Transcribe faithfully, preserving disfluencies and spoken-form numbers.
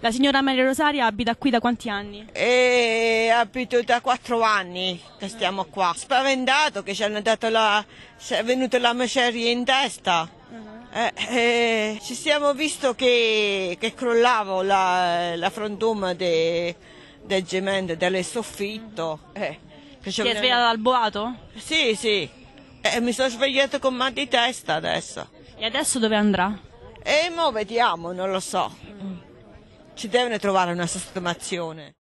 La signora Maria Rosaria abita qui da quanti anni? E abito da quattro anni che stiamo qua. Spaventato che ci hanno dato la... è venuta la maceria in testa. Eh, eh, ci siamo visto che, che crollava la, la frantuma de, del cemento, del soffitto. Eh, che Si è svegliata dal boato? Sì, sì. Eh, mi sono svegliato con mal di testa adesso. E adesso dove andrà? E mo vediamo, non lo so. Ci devono trovare una sistemazione.